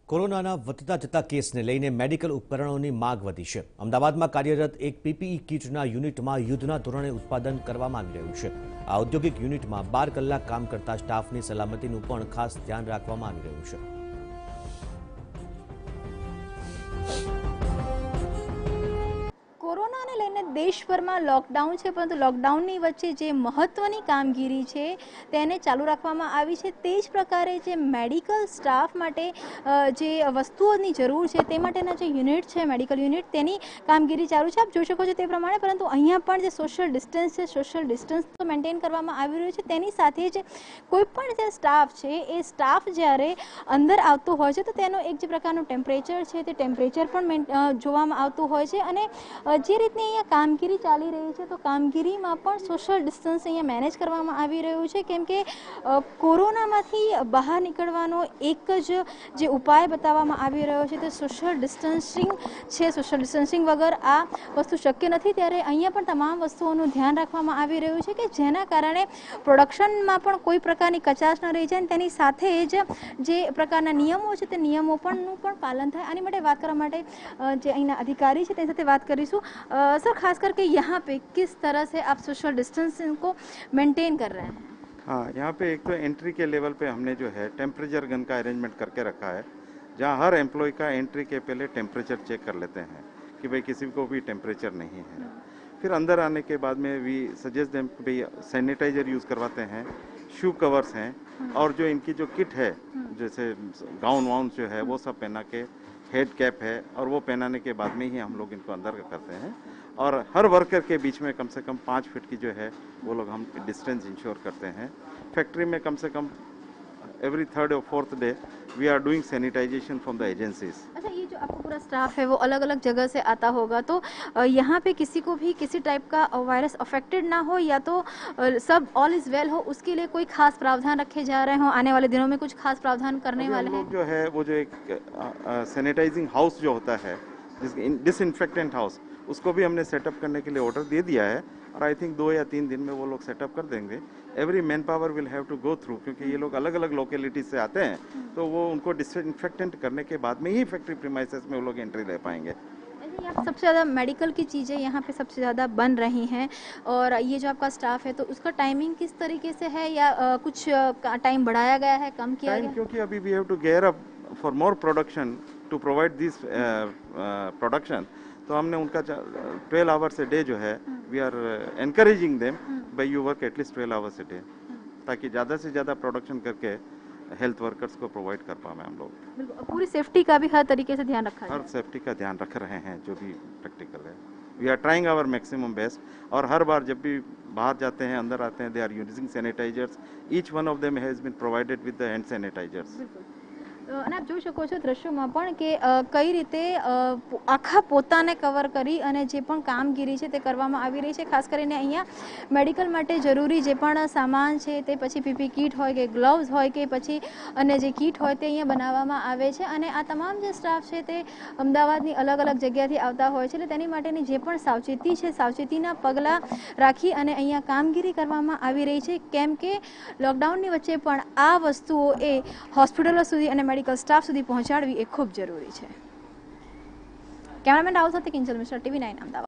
કોરોનાના વધતા જતા કેસને લઈને મેડિકલ ઉપકરણોની માંગ વધી છે। અમદાવાદમાં કાર્યરત એક પીપીઈ કિટના યુનિટમાં યુદ્ધના ધોરણે ઉત્પાદન કરવામાં આવી રહ્યું છે। આ ઔદ્યોગિક યુનિટમાં 12 કલાક કામ કરતા સ્ટાફની સલામતીનું પણ ખાસ ધ્યાન રાખવામાં આવી રહ્યું છે। કોરોનાને લઈને દેશભરમાં લોકડાઉન છે, પરંતુ લોકડાઉનની વચ્ચે જે મહત્વની કામગીરી છે તેને ચાલુ રાખવામાં આવી છે। તે જ પ્રકારે જે મેડિકલ સ્ટાફ માટે જે વસ્તુઓની જરૂર છે તે માટેના જે યુનિટ છે, મેડિકલ યુનિટ, તેની કામગીરી ચાલુ છે। આપ જોઈ શકો છો તે પ્રમાણે, પરંતુ અહીંયા પણ જે સોશિયલ ડિસ્ટન્સ છે, સોશિયલ ડિસ્ટન્સ તો મેન્ટેન કરવામાં આવી રહ્યું છે। તેની સાથે જ કોઈ પણ જે સ્ટાફ છે એ સ્ટાફ જ્યારે અંદર આવતો હોય છે તો તેનો એક જે પ્રકારનું ટેમ્પરેચર છે તે ટેમ્પરેચર પણ જોવામાં આવતું હોય છે। અને જે રીતની અહીંયા કામગીરી ચાલી રહી છે તો કામગીરીમાં પણ સોશિયલ ડિસ્ટન્સ અહીંયા મેનેજ કરવામાં આવી રહ્યું છે, કેમ કે કોરોનામાંથી બહાર નીકળવાનો એક જ જે ઉપાય બતાવવામાં આવી રહ્યો છે તે સોશિયલ ડિસ્ટન્સિંગ છે। સોશિયલ ડિસ્ટન્સિંગ વગર આ વસ્તુ શક્ય નથી, ત્યારે અહીંયા પણ તમામ વસ્તુઓનું ધ્યાન રાખવામાં આવી રહ્યું છે કે જેના કારણે પ્રોડક્શનમાં પણ કોઈ પ્રકારની કચાશ ન રહી જાય અને તેની સાથે જ જે પ્રકારના નિયમો છે તે નિયમો પણનું પણ પાલન થાય। આની માટે વાત કરવા માટે જે અહીંના અધિકારી છે તેની સાથે વાત કરીશું। सर, खास करके यहाँ पे किस तरह से आप सोशल डिस्टेंसिंग को मेंटेन कर रहे हैं? हाँ, यहाँ पे एक तो एंट्री के लेवल पे हमने जो है टेम्परेचर गन का अरेंजमेंट करके रखा है, जहाँ हर एम्प्लॉय का एंट्री के पहले टेम्परेचर चेक कर लेते हैं कि भाई किसी को भी टेम्परेचर नहीं है। फिर अंदर आने के बाद में वी सजेस्ट देम कि भाई सैनिटाइजर यूज़ करवाते हैं, शू कवर्स हैं, और जो इनकी जो किट है जैसे गाउन वाउन जो है वो सब पहना के, हेड कैप है और वो पहनाने के बाद में ही हम लोग इनको अंदर करते हैं। और हर वर्कर के बीच में कम से कम 5 फीट की जो है वो लोग हम डिस्टेंस इंश्योर करते हैं। फैक्ट्री में कम से कम एवरी 3rd और 4th day we are doing sanitisation from the agencies. अच्छा, ये जो आपका पूरा स्टाफ है वो अलग अलग जगह से आता होगा, तो यहाँ पे किसी को भी किसी टाइप का वायरस अफेक्टेड ना हो या तो सब ऑल इज वेल हो, उसके लिए कोई खास प्रावधान रखे जा रहे हो? आने वाले दिनों में कुछ खास प्रावधान करने वाले हैं? जो है वो जो एक सैनिटाइजिंग हाउस जो होता है, डिसइंफेक्टेंट हाउस, उसको भी हमने सेटअप करने के लिए ऑर्डर दे दिया है और आई थिंक 2 या 3 दिन में वो लोग सेटअप कर देंगे। Every manpower will have to go through, क्योंकि ये लोग अलग अलग लोकेलिटीज से आते हैं, तो वो उनको डिसइंफेक्टेंट करने के बाद में ही फैक्ट्री प्रीमाइसेस में वो लोग एंट्री ले पाएंगे। यहाँ पे सबसे ज़्यादा मेडिकल की चीज़ें यहाँ पे सबसे ज़्यादा बन रही हैं, और ये जो आपका स्टाफ है तो उसका टाइमिंग किस तरीके से है, या कुछ टाइम बढ़ाया गया है, कम किया गया? क्योंकि अभी we have to gear up for more production to provide this production, तो हमने उनका 12 आवर्स ए डे जो है we are encouraging them by you work at least 12 hours a day, ताकि ज़्यादा से ज़्यादा प्रोडक्शन करके हेल्थ वर्कर्स को प्रोवाइड कर पाए हम लोग। बिल्कुल, पूरी सेफ्टी का भी हर तरीके से ध्यान रखा है? हर सेफ्टी का ध्यान रख रहे हैं, जो भी प्रैक्टिकल है we are trying our maximum best. और हर बार जब भी बाहर जाते हैं, अंदर आते हैं, they are using sanitisers, each one of them has been provided with the hand sanitisers. અને આપ જોઈ શકો છો દ્રશ્યોમાં પણ કે કઈ રીતે આખા પોતાને કવર કરી અને જે પણ કામગીરી છે તે કરવામાં આવી રહી છે। ખાસ કરીને અહીંયા મેડિકલ માટે જરૂરી જે પણ સામાન છે તે પછી પીપી કિટ હોય કે ગ્લવ્સ હોય કે પછી અને જે કિટ હોય તે અહીંયા બનાવવામાં આવે છે। અને આ તમામ જે સ્ટાફ છે તે અમદાવાદની અલગ અલગ જગ્યાથી આવતા હોય છે, એટલે તેની માટેની જે પણ સાવચેતી છે, સાવચેતીના પગલાં રાખી અને અહીંયા કામગીરી કરવામાં આવી રહી છે, કેમ કે લોકડાઉનની વચ્ચે પણ આ વસ્તુઓ એ હોસ્પિટલો સુધી અને મેડિકલ સ્ટાફ સુધી પહોંચાડવી એ ખૂબ જરૂરી છે। કેમેરામેન રાહુલ સાથે કિંજલ મિશ્રા, TV9 અમદાવાદ।